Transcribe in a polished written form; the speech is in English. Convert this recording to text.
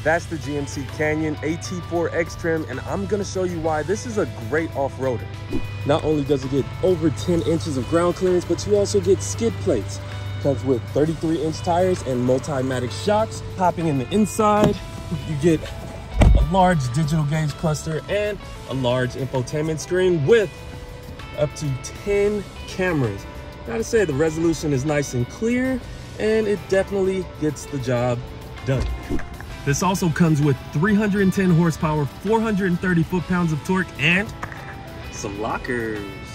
That's the GMC Canyon AT4X trim, and I'm gonna show you why this is a great off-roader. Not only does it get over 10 inches of ground clearance, but you also get skid plates. Comes with 33-inch tires and multi-matic shocks. Hopping in the inside, you get a large digital gauge cluster and a large infotainment screen with up to 10 cameras. Gotta say, the resolution is nice and clear, and it definitely gets the job done. This also comes with 310 horsepower, 430 foot-pounds of torque, and some lockers.